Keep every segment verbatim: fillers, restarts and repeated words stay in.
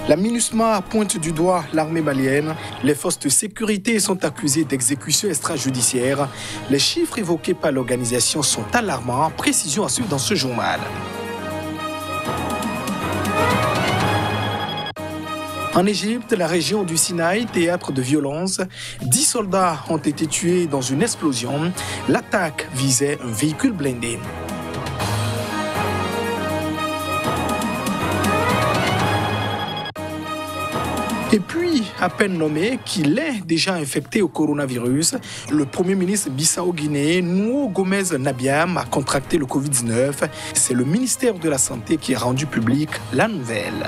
La MINUSMA pointe du doigt l'armée malienne. Les forces de sécurité sont accusées d'exécutions extrajudiciaires. Les chiffres évoqués par l'organisation sont alarmants. Précision à suivre dans ce journal. En Égypte, la région du Sinaï, théâtre de violence, dix soldats ont été tués dans une explosion. L'attaque visait un véhicule blindé. Et puis, à peine nommé qu'il est déjà infecté au coronavirus, le Premier ministre bissau-guinéen Nuo Gomez Nabiam a contracté le covid dix-neuf. C'est le ministère de la Santé qui a rendu public la nouvelle.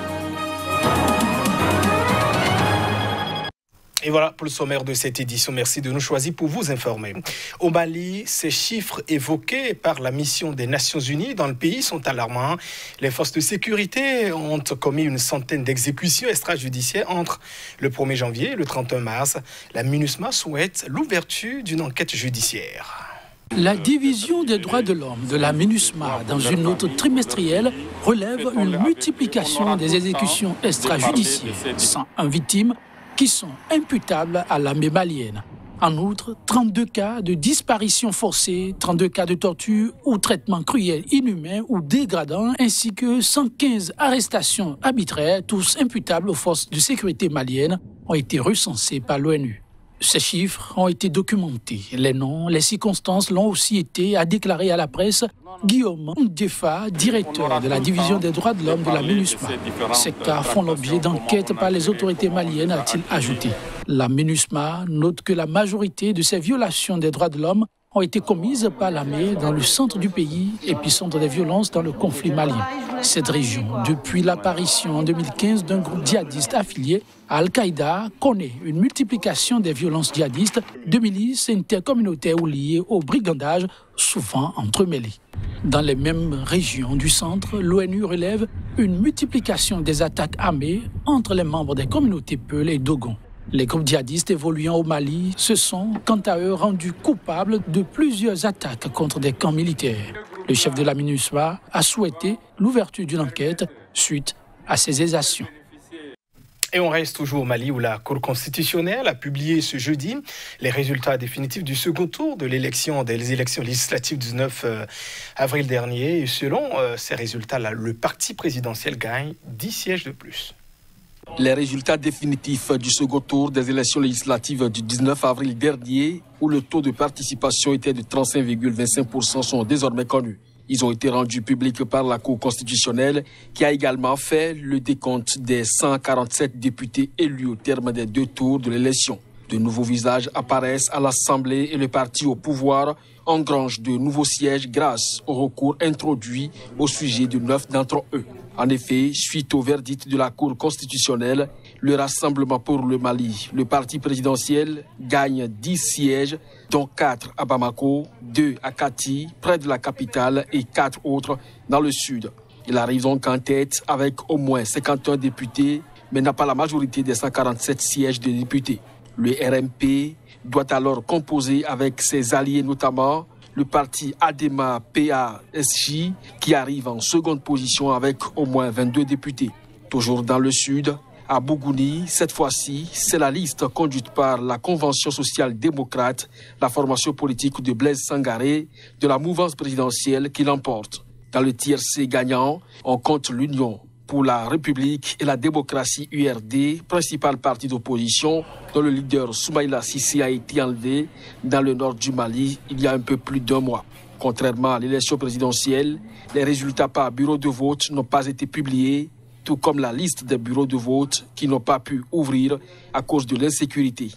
Et voilà pour le sommaire de cette édition. Merci de nous choisir pour vous informer. Au Mali, ces chiffres évoqués par la mission des Nations Unies dans le pays sont alarmants. Les forces de sécurité ont commis une centaine d'exécutions extrajudiciaires entre le premier janvier et le trente et un mars. La MINUSMA souhaite l'ouverture d'une enquête judiciaire. La division des droits de l'homme de la MINUSMA dans une note trimestrielle relève une multiplication des exécutions extrajudiciaires, cent un victimes, qui sont imputables à l'armée malienne. En outre, trente-deux cas de disparition forcée, trente-deux cas de torture ou traitement cruel, inhumain ou dégradant, ainsi que cent quinze arrestations arbitraires, tous imputables aux forces de sécurité maliennes, ont été recensés par l'ONU. Ces chiffres ont été documentés. Les noms, les circonstances l'ont aussi été, a déclaré à la presse Guillaume Ndefa, directeur de la division des droits de l'homme de la MINUSMA. Ces cas font l'objet d'enquêtes par les autorités maliennes, a-t-il ajouté. La MINUSMA note que la majorité de ces violations des droits de l'homme ont été commises par l'armée dans le centre du pays, épicentre des violences dans le conflit malien. Cette région, depuis l'apparition en deux mille quinze d'un groupe djihadiste affilié à Al-Qaïda, connaît une multiplication des violences djihadistes, de milices intercommunautaires ou liées au brigandage, souvent entremêlées. Dans les mêmes régions du centre, l'ONU relève une multiplication des attaques armées entre les membres des communautés Peul et Dogon. Les groupes djihadistes évoluant au Mali se sont, quant à eux, rendus coupables de plusieurs attaques contre des camps militaires. Le chef de la MINUSMA a souhaité l'ouverture d'une enquête suite à ces exactions. Et on reste toujours au Mali où la Cour constitutionnelle a publié ce jeudi les résultats définitifs du second tour de l'élection des élections législatives du neuf avril dernier. Et selon euh, ces résultats-là, le parti présidentiel gagne dix sièges de plus. Les résultats définitifs du second tour des élections législatives du dix-neuf avril dernier, où le taux de participation était de trente-cinq virgule vingt-cinq pour cent, sont désormais connus. Ils ont été rendus publics par la Cour constitutionnelle, qui a également fait le décompte des cent quarante-sept députés élus au terme des deux tours de l'élection. De nouveaux visages apparaissent à l'Assemblée et le parti au pouvoir engrange de nouveaux sièges grâce au recours introduit au sujet de neuf d'entre eux. En effet, suite au verdict de la Cour constitutionnelle, le Rassemblement pour le Mali, le parti présidentiel, gagne dix sièges, dont quatre à Bamako, deux à Kati, près de la capitale, et quatre autres dans le sud. Il arrive donc en tête avec au moins cinquante et un députés, mais n'a pas la majorité des cent quarante-sept sièges de députés. Le R M P doit alors composer avec ses alliés, notamment le parti Adema P A S J, qui arrive en seconde position avec au moins vingt-deux députés. Toujours dans le sud, à Bougouni, cette fois-ci, c'est la liste conduite par la Convention sociale démocrate, la formation politique de Blaise Sangaré, de la mouvance présidentielle qui l'emporte. Dans le tiercé gagnant, on compte l'Union pour la République et la démocratie U R D, principal parti d'opposition, dont le leader Soumaïla Cissé a été enlevé dans le nord du Mali il y a un peu plus d'un mois. Contrairement à l'élection présidentielle, les résultats par bureau de vote n'ont pas été publiés, tout comme la liste des bureaux de vote qui n'ont pas pu ouvrir à cause de l'insécurité.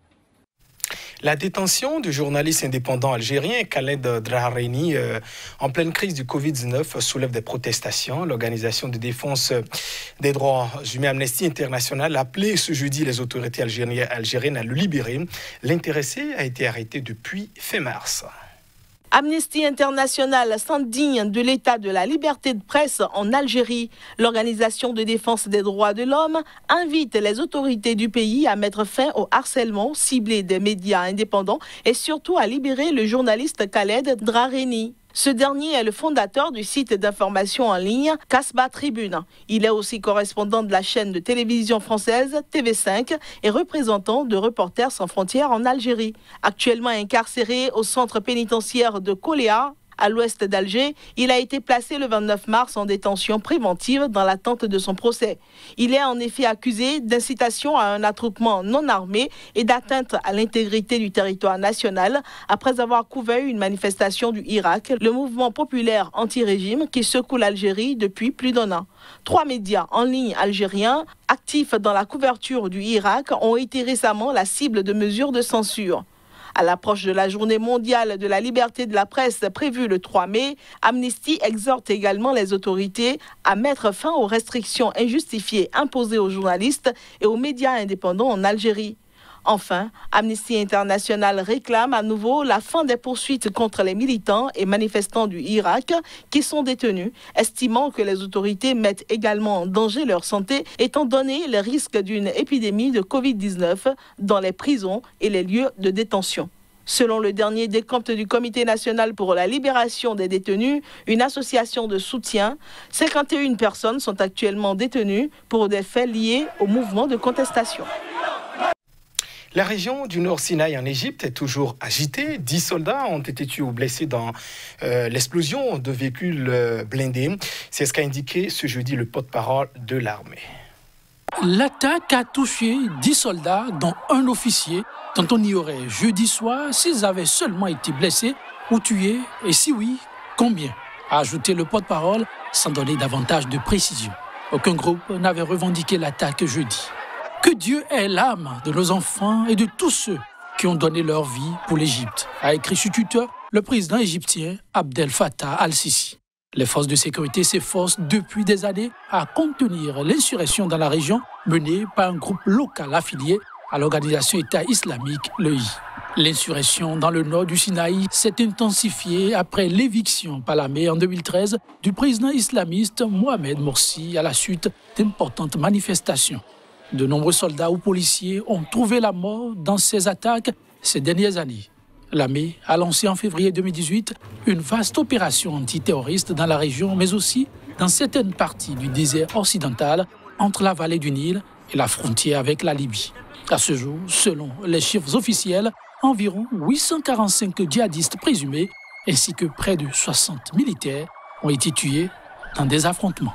La détention du journaliste indépendant algérien Khaled Draheni euh, en pleine crise du covid dix-neuf soulève des protestations. L'organisation de défense des droits humains Amnesty International a appelé ce jeudi les autorités algériennes à le libérer. L'intéressé a été arrêté depuis fin mars. Amnesty International s'indigne de l'état de la liberté de presse en Algérie. L'organisation de défense des droits de l'homme invite les autorités du pays à mettre fin au harcèlement ciblé des médias indépendants et surtout à libérer le journaliste Khaled Draheni. Ce dernier est le fondateur du site d'information en ligne Kasbah Tribune. Il est aussi correspondant de la chaîne de télévision française T V cinq et représentant de Reporters sans frontières en Algérie. Actuellement incarcéré au centre pénitentiaire de Koléa, à l'ouest d'Alger, il a été placé le vingt-neuf mars en détention préventive dans l'attente de son procès. Il est en effet accusé d'incitation à un attroupement non armé et d'atteinte à l'intégrité du territoire national après avoir couvert une manifestation du Hirak, le mouvement populaire anti-régime qui secoue l'Algérie depuis plus d'un an. Trois médias en ligne algériens actifs dans la couverture du Hirak ont été récemment la cible de mesures de censure. À l'approche de la journée mondiale de la liberté de la presse prévue le trois mai, Amnesty exhorte également les autorités à mettre fin aux restrictions injustifiées imposées aux journalistes et aux médias indépendants en Algérie. Enfin, Amnesty International réclame à nouveau la fin des poursuites contre les militants et manifestants du Hirak qui sont détenus, estimant que les autorités mettent également en danger leur santé étant donné les risques d'une épidémie de covid dix-neuf dans les prisons et les lieux de détention. Selon le dernier décompte du Comité national pour la libération des détenus, une association de soutien, cinquante et une personnes sont actuellement détenues pour des faits liés au mouvement de contestation. La région du Nord Sinaï en Égypte est toujours agitée. Dix soldats ont été tués ou blessés dans euh, l'explosion de véhicules euh, blindés. C'est ce qu'a indiqué ce jeudi le porte-parole de l'armée. L'attaque a touché dix soldats, dont un officier, dont on ignorait jeudi soir s'ils avaient seulement été blessés ou tués, et si oui, combien, a ajouté le porte-parole sans donner davantage de précision. Aucun groupe n'avait revendiqué l'attaque jeudi. Que Dieu ait l'âme de nos enfants et de tous ceux qui ont donné leur vie pour l'Égypte, a écrit sur Twitter le président égyptien Abdel Fattah al-Sisi. Les forces de sécurité s'efforcent depuis des années à contenir l'insurrection dans la région menée par un groupe local affilié à l'organisation État islamique, le I. L'insurrection dans le nord du Sinaï s'est intensifiée après l'éviction par l'armée en deux mille treize du président islamiste Mohamed Morsi à la suite d'importantes manifestations. De nombreux soldats ou policiers ont trouvé la mort dans ces attaques ces dernières années. L'armée a lancé en février deux mille dix-huit une vaste opération antiterroriste dans la région, mais aussi dans certaines parties du désert occidental, entre la vallée du Nil et la frontière avec la Libye. À ce jour, selon les chiffres officiels, environ huit cent quarante-cinq djihadistes présumés ainsi que près de soixante militaires ont été tués dans des affrontements.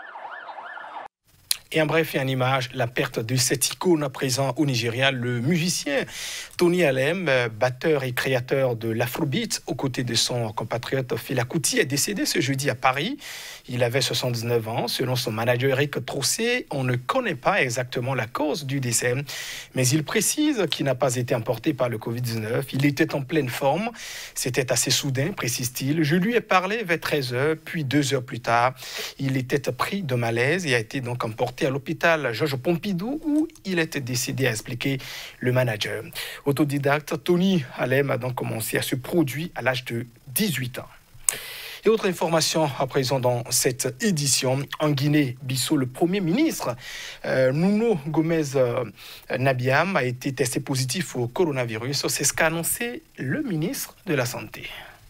Et en bref, et en image, la perte de cette icône présent au Nigeria, le musicien Tony Alem, batteur et créateur de l'Afrobeat, aux côtés de son compatriote Fela Kuti, est décédé ce jeudi à Paris. Il avait soixante-dix-neuf ans. Selon son manager Eric Trossé, on ne connaît pas exactement la cause du décès, mais il précise qu'il n'a pas été emporté par le covid dix-neuf. Il était en pleine forme. C'était assez soudain, précise-t-il. Je lui ai parlé vers treize heures, puis deux heures plus tard. Il était pris de malaise et a été donc emporté à l'hôpital Georges Pompidou où il était décédé, a expliqué le manager. Autodidacte, Tony Alem a donc commencé à se produire à l'âge de dix-huit ans. Et autre information à présent dans cette édition, en Guinée-Bissau, le Premier ministre euh, Nuno Gomez euh, Nabiam a été testé positif au coronavirus. C'est ce qu'a annoncé le ministre de la Santé.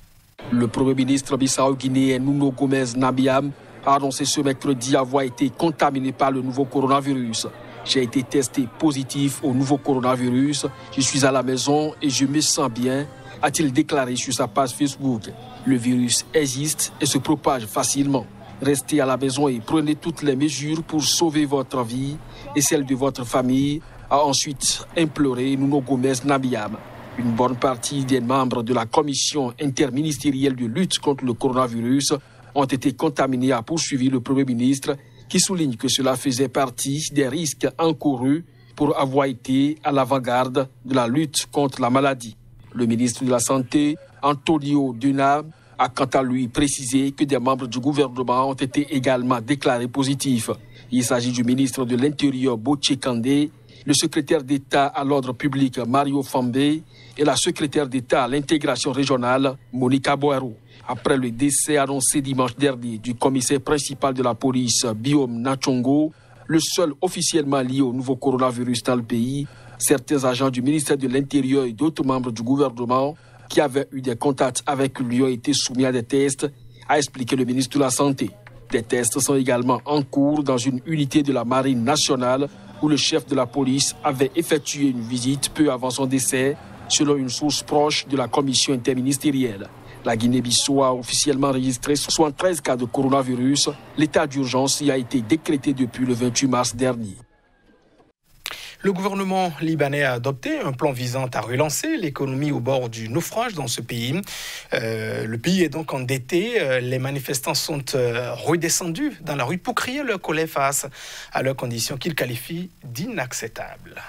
Le Premier ministre bissau-guinéen Nuno Gomez Nabiam a annoncé ce mercredi avoir été contaminé par le nouveau coronavirus. J'ai été testé positif au nouveau coronavirus. Je suis à la maison et je me sens bien, a-t-il déclaré sur sa page Facebook. Le virus existe et se propage facilement. Restez à la maison et prenez toutes les mesures pour sauver votre vie et celle de votre famille, a ensuite imploré Nuno Gomez Nabiam. Une bonne partie des membres de la commission interministérielle de lutte contre le coronavirus ont été contaminés, a poursuivi le Premier ministre, qui souligne que cela faisait partie des risques encourus pour avoir été à l'avant-garde de la lutte contre la maladie. Le ministre de la Santé, Antonio Duna, a quant à lui précisé que des membres du gouvernement ont été également déclarés positifs. Il s'agit du ministre de l'Intérieur, Bocce Kandé, le secrétaire d'État à l'ordre public, Mario Fambé, et la secrétaire d'État à l'intégration régionale, Monica Boero. Après le décès annoncé dimanche dernier du commissaire principal de la police, Biom Nachongo, le seul officiellement lié au nouveau coronavirus dans le pays, certains agents du ministère de l'Intérieur et d'autres membres du gouvernement qui avaient eu des contacts avec lui ont été soumis à des tests, a expliqué le ministre de la Santé. Des tests sont également en cours dans une unité de la Marine nationale où le chef de la police avait effectué une visite peu avant son décès, selon une source proche de la commission interministérielle. La Guinée-Bissau a officiellement enregistré soixante-treize cas de coronavirus. L'état d'urgence y a été décrété depuis le vingt-huit mars dernier. Le gouvernement libanais a adopté un plan visant à relancer l'économie au bord du naufrage dans ce pays. Euh, le pays est donc endetté. Les manifestants sont euh, redescendus dans la rue pour crier leur colère face à leurs conditions qu'ils qualifient d'inacceptables.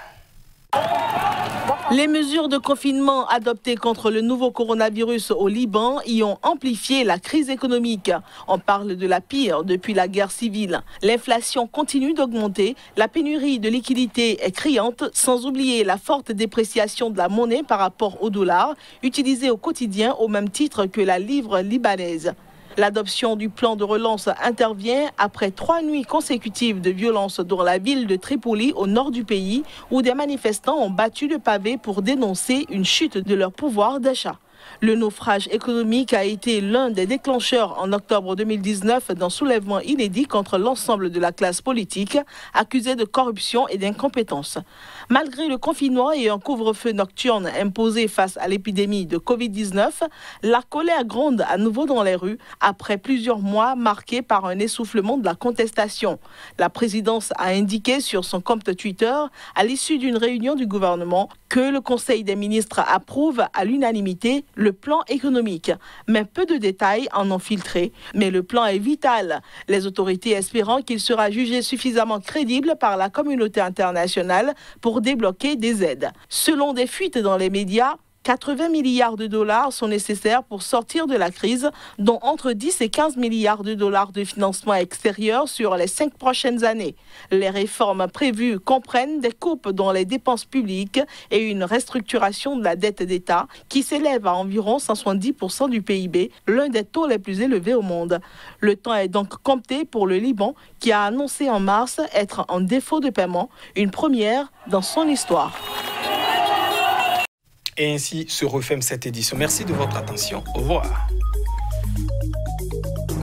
Les mesures de confinement adoptées contre le nouveau coronavirus au Liban y ont amplifié la crise économique. On parle de la pire depuis la guerre civile. L'inflation continue d'augmenter, la pénurie de liquidités est criante, sans oublier la forte dépréciation de la monnaie par rapport au dollar, utilisé au quotidien au même titre que la livre libanaise. L'adoption du plan de relance intervient après trois nuits consécutives de violence dans la ville de Tripoli, au nord du pays, où des manifestants ont battu le pavé pour dénoncer une chute de leur pouvoir d'achat. Le naufrage économique a été l'un des déclencheurs en octobre deux mille dix-neuf d'un soulèvement inédit contre l'ensemble de la classe politique, accusée de corruption et d'incompétence. Malgré le confinement et un couvre-feu nocturne imposé face à l'épidémie de covid dix-neuf, la colère gronde à nouveau dans les rues après plusieurs mois marqués par un essoufflement de la contestation. La présidence a indiqué sur son compte Twitter, à l'issue d'une réunion du gouvernement, que le Conseil des ministres approuve à l'unanimité le plan économique. Mais peu de détails en ont filtré. Mais le plan est vital, les autorités espérant qu'il sera jugé suffisamment crédible par la communauté internationale pour débloquer des aides. Selon des fuites dans les médias, quatre-vingts milliards de dollars sont nécessaires pour sortir de la crise, dont entre dix et quinze milliards de dollars de financement extérieur sur les cinq prochaines années. Les réformes prévues comprennent des coupes dans les dépenses publiques et une restructuration de la dette d'État qui s'élève à environ cent soixante-dix pour cent du P I B, l'un des taux les plus élevés au monde. Le temps est donc compté pour le Liban qui a annoncé en mars être en défaut de paiement, une première dans son histoire. Et ainsi se referme cette édition. Merci de votre attention. Au revoir.